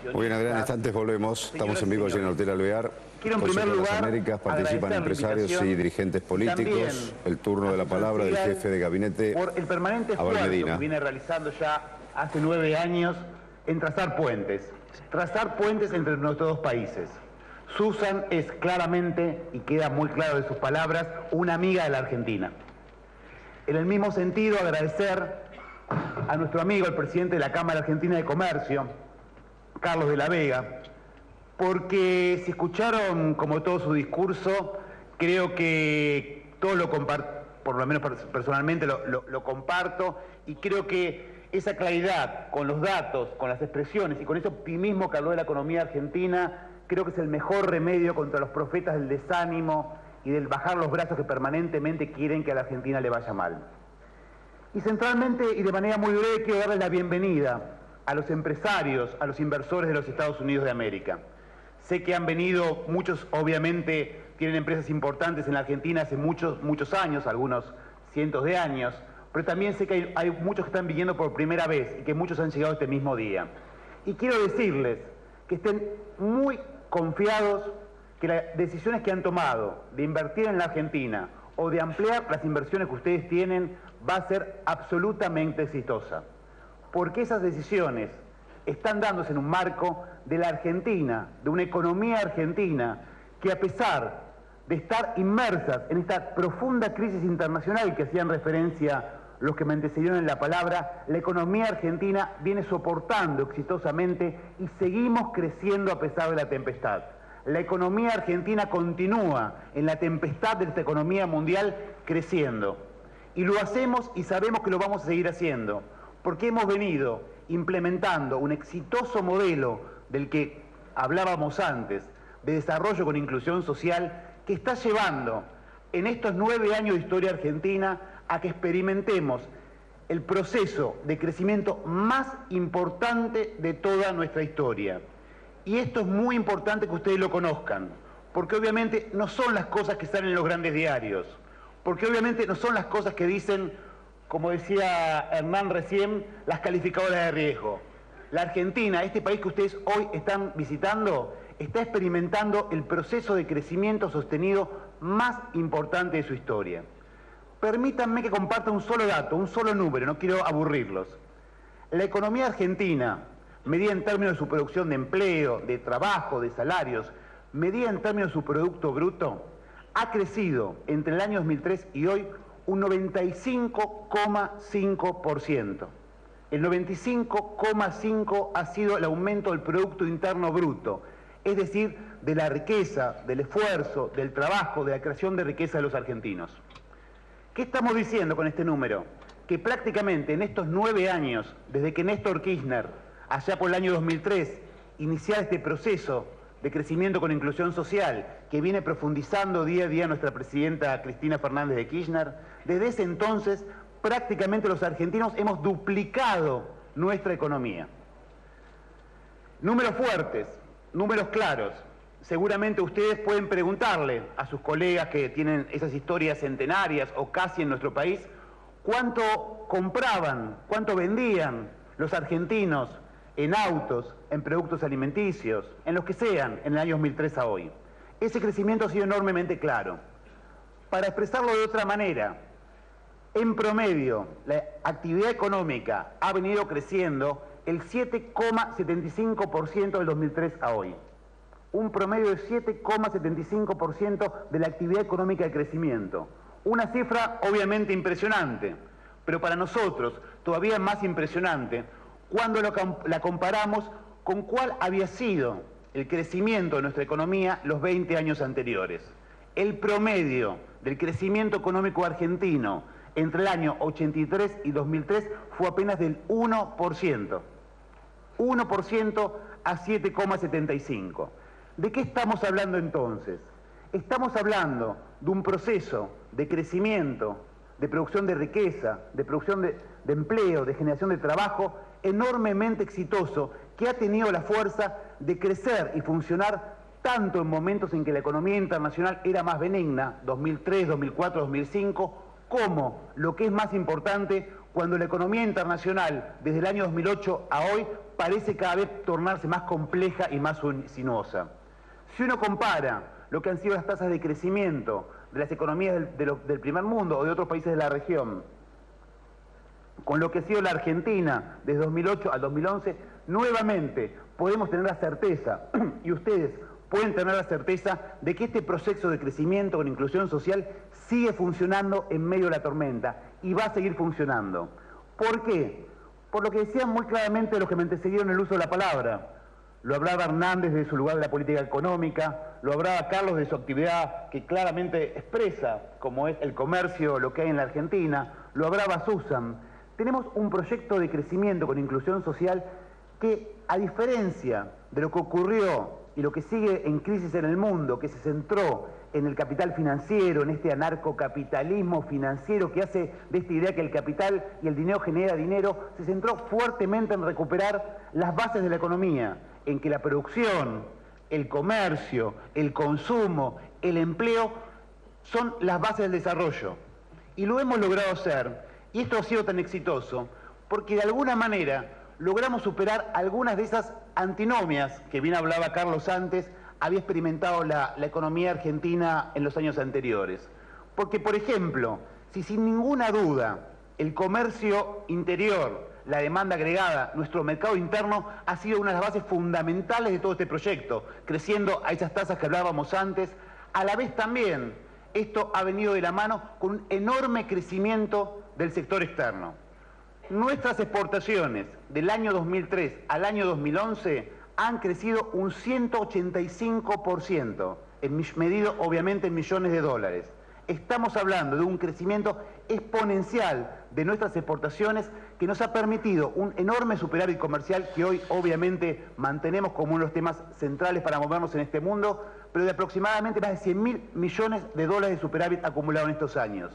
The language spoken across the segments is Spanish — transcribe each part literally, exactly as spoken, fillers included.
Muy bien, Adrián, en instantes volvemos. Estamos en vivo allí en el Hotel Alvear. Quiero en Hoy primer sobre las lugar Américas participan empresarios y dirigentes políticos. El turno de la palabra del jefe de gabinete, por el permanente Abel esfuerzo Medina. que viene realizando ya hace nueve años en trazar puentes. Trazar puentes entre nuestros dos países. Susan es claramente, y queda muy claro de sus palabras, una amiga de la Argentina. En el mismo sentido, agradecer a nuestro amigo, el presidente de la Cámara Argentina de Comercio, Carlos de la Vega, porque si escucharon como todo su discurso, creo que todo lo comparto, por lo menos personalmente lo, lo, lo comparto, y creo que esa claridad con los datos, con las expresiones y con ese optimismo que habló de la economía argentina, creo que es el mejor remedio contra los profetas del desánimo y del bajar los brazos que permanentemente quieren que a la Argentina le vaya mal. Y centralmente y de manera muy breve quiero darles la bienvenida a los empresarios, a los inversores de los Estados Unidos de América. Sé que han venido, muchos obviamente tienen empresas importantes en la Argentina hace muchos, muchos años, algunos cientos de años, pero también sé que hay, hay muchos que están viniendo por primera vez y que muchos han llegado este mismo día. Y quiero decirles que estén muy confiados que las decisiones que han tomado de invertir en la Argentina o de ampliar las inversiones que ustedes tienen va a ser absolutamente exitosa. Porque esas decisiones están dándose en un marco de la Argentina, de una economía argentina que a pesar de estar inmersas en esta profunda crisis internacional que hacían referencia los que me antecedieron en la palabra, la economía argentina viene soportando exitosamente y seguimos creciendo a pesar de la tempestad. La economía argentina continúa en la tempestad de esta economía mundial creciendo. Y lo hacemos y sabemos que lo vamos a seguir haciendo, porque hemos venido implementando un exitoso modelo del que hablábamos antes, de desarrollo con inclusión social, que está llevando en estos nueve años de historia argentina a que experimentemos el proceso de crecimiento más importante de toda nuestra historia. Y esto es muy importante que ustedes lo conozcan, porque obviamente no son las cosas que salen en los grandes diarios, porque obviamente no son las cosas que dicen, como decía Hernán recién, las calificadoras de riesgo. La Argentina, este país que ustedes hoy están visitando, está experimentando el proceso de crecimiento sostenido más importante de su historia. Permítanme que comparta un solo dato, un solo número, no quiero aburrirlos. La economía argentina, medida en términos de su producción de empleo, de trabajo, de salarios, medida en términos de su Producto Bruto, ha crecido entre el año dos mil tres y hoy un noventa y cinco coma cinco por ciento. El noventa y cinco coma cinco por ciento ha sido el aumento del Producto Interno Bruto, es decir, de la riqueza, del esfuerzo, del trabajo, de la creación de riqueza de los argentinos. ¿Qué estamos diciendo con este número? Que prácticamente en estos nueve años, desde que Néstor Kirchner, allá por el año dos mil tres, iniciara este proceso de crecimiento con inclusión social que viene profundizando día a día nuestra presidenta Cristina Fernández de Kirchner, desde ese entonces prácticamente los argentinos hemos duplicado nuestra economía. Números fuertes, números claros. Seguramente ustedes pueden preguntarle a sus colegas que tienen esas historias centenarias o casi en nuestro país, cuánto compraban, cuánto vendían los argentinos en autos, en productos alimenticios, en los que sean, en el año dos mil tres a hoy. Ese crecimiento ha sido enormemente claro. Para expresarlo de otra manera, en promedio, la actividad económica ha venido creciendo el siete coma setenta y cinco por ciento del dos mil tres a hoy. Un promedio de siete coma setenta y cinco por ciento de la actividad económica de crecimiento. Una cifra obviamente impresionante, pero para nosotros todavía más impresionante cuando la comparamos con cuál había sido el crecimiento de nuestra economía los veinte años anteriores. El promedio del crecimiento económico argentino entre el año ochenta y tres y dos mil tres fue apenas del uno por ciento. uno por ciento a siete coma setenta y cinco. ¿De qué estamos hablando entonces? Estamos hablando de un proceso de crecimiento, de producción de riqueza, de producción de, de empleo, de generación de trabajo enormemente exitoso, que ha tenido la fuerza de crecer y funcionar tanto en momentos en que la economía internacional era más benigna, dos mil tres, dos mil cuatro, dos mil cinco, como, lo que es más importante, cuando la economía internacional, desde el año dos mil ocho a hoy, parece cada vez tornarse más compleja y más sinuosa. Si uno compara lo que han sido las tasas de crecimiento de las economías del, de lo, del primer mundo o de otros países de la región, con lo que ha sido la Argentina desde dos mil ocho al dos mil once, nuevamente podemos tener la certeza, y ustedes pueden tener la certeza, de que este proceso de crecimiento con inclusión social sigue funcionando en medio de la tormenta y va a seguir funcionando. ¿Por qué? Por lo que decían muy claramente los que me antecedieron el uso de la palabra. Lo hablaba Hernández de su lugar de la política económica, lo hablaba Carlos de su actividad que claramente expresa, como es el comercio, lo que hay en la Argentina, lo hablaba Susan. Tenemos un proyecto de crecimiento con inclusión social que, a diferencia de lo que ocurrió y lo que sigue en crisis en el mundo, que se centró en el capital financiero, en este anarcocapitalismo financiero que hace de esta idea que el capital y el dinero genera dinero, se centró fuertemente en recuperar las bases de la economía, en que la producción, el comercio, el consumo, el empleo son las bases del desarrollo. Y lo hemos logrado hacer, y esto ha sido tan exitoso, porque de alguna manera logramos superar algunas de esas antinomias que bien hablaba Carlos antes, había experimentado la, la economía argentina en los años anteriores. Porque, por ejemplo, si sin ninguna duda el comercio interior, la demanda agregada, nuestro mercado interno ha sido una de las bases fundamentales de todo este proyecto, creciendo a esas tasas que hablábamos antes, a la vez también esto ha venido de la mano con un enorme crecimiento del sector externo. Nuestras exportaciones del año dos mil tres al año dos mil once han crecido un ciento ochenta y cinco por ciento, medido obviamente en millones de dólares. Estamos hablando de un crecimiento exponencial de nuestras exportaciones que nos ha permitido un enorme superávit comercial que hoy obviamente mantenemos como uno de los temas centrales para movernos en este mundo, pero de aproximadamente más de cien mil millones de dólares de superávit acumulado en estos años.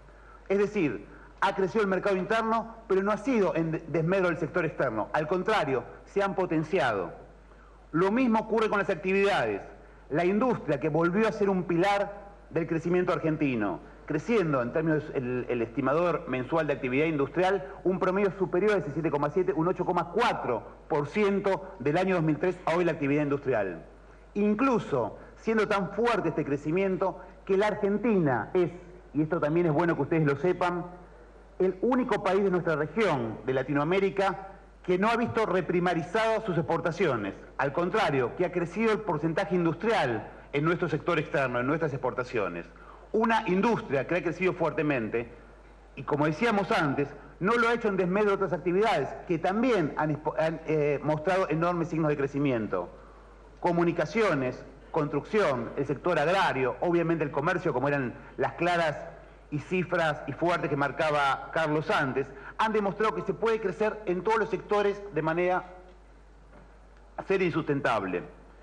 Es decir, ha crecido el mercado interno, pero no ha sido en desmedro del sector externo. Al contrario, se han potenciado. Lo mismo ocurre con las actividades. La industria, que volvió a ser un pilar del crecimiento argentino, creciendo en términos del el estimador mensual de actividad industrial, un promedio superior a ese siete coma siete, un ocho coma cuatro por ciento del año dos mil tres a hoy la actividad industrial. Incluso siendo tan fuerte este crecimiento que la Argentina es, y esto también es bueno que ustedes lo sepan, el único país de nuestra región, de Latinoamérica, que no ha visto reprimarizadas sus exportaciones. Al contrario, que ha crecido el porcentaje industrial en nuestro sector externo, en nuestras exportaciones. Una industria que ha crecido fuertemente y, como decíamos antes, no lo ha hecho en desmedro de otras actividades que también han, han eh, mostrado enormes signos de crecimiento. Comunicaciones, construcción, el sector agrario, obviamente el comercio, como eran las claras y cifras y fuertes que marcaba Carlos antes, han demostrado que se puede crecer en todos los sectores de manera seria y sustentable.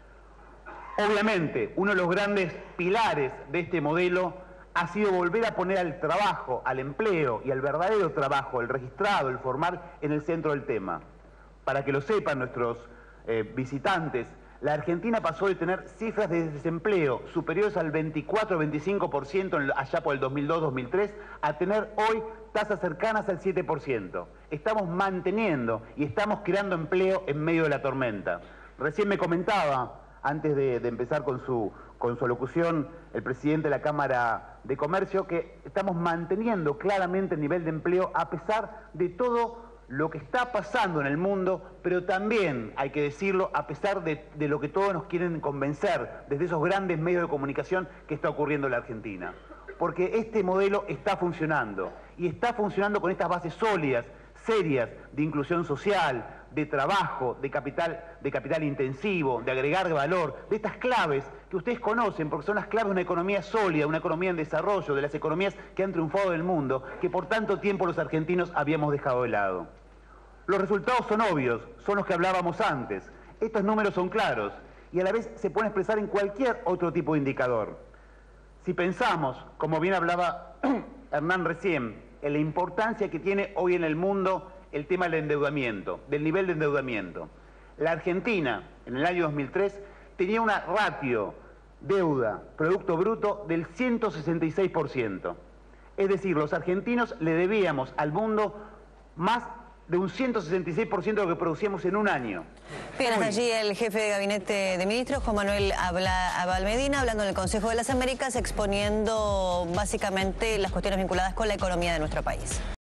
Obviamente, uno de los grandes pilares de este modelo ha sido volver a poner al trabajo, al empleo y al verdadero trabajo, el registrado, el formal, en el centro del tema. Para que lo sepan nuestros eh, visitantes, la Argentina pasó de tener cifras de desempleo superiores al veinticuatro a veinticinco por ciento allá por el dos mil dos dos mil tres a tener hoy tasas cercanas al siete por ciento. Estamos manteniendo y estamos creando empleo en medio de la tormenta. Recién me comentaba, antes de, de empezar con su, con su alocución, el presidente de la Cámara de Comercio, que estamos manteniendo claramente el nivel de empleo a pesar de todo lo que está pasando en el mundo, pero también, hay que decirlo, a pesar de, de lo que todos nos quieren convencer desde esos grandes medios de comunicación que está ocurriendo en la Argentina. Porque este modelo está funcionando, y está funcionando con estas bases sólidas, serias, de inclusión social, de trabajo, de capital, de capital intensivo, de agregar valor, de estas claves que ustedes conocen, porque son las claves de una economía sólida, una economía en desarrollo, de las economías que han triunfado en el mundo, que por tanto tiempo los argentinos habíamos dejado de lado. Los resultados son obvios, son los que hablábamos antes. Estos números son claros y a la vez se pueden expresar en cualquier otro tipo de indicador. Si pensamos, como bien hablaba Hernán recién, en la importancia que tiene hoy en el mundo el tema del endeudamiento, del nivel de endeudamiento. La Argentina, en el año dos mil tres, tenía una ratio deuda-producto bruto del ciento sesenta y seis por ciento. Es decir, los argentinos le debíamos al mundo más de un ciento sesenta y seis por ciento de lo que producíamos en un año. Bien, hasta allí el jefe de Gabinete de Ministros, Juan Manuel Abal Medina, hablando en el Consejo de las Américas, exponiendo básicamente las cuestiones vinculadas con la economía de nuestro país.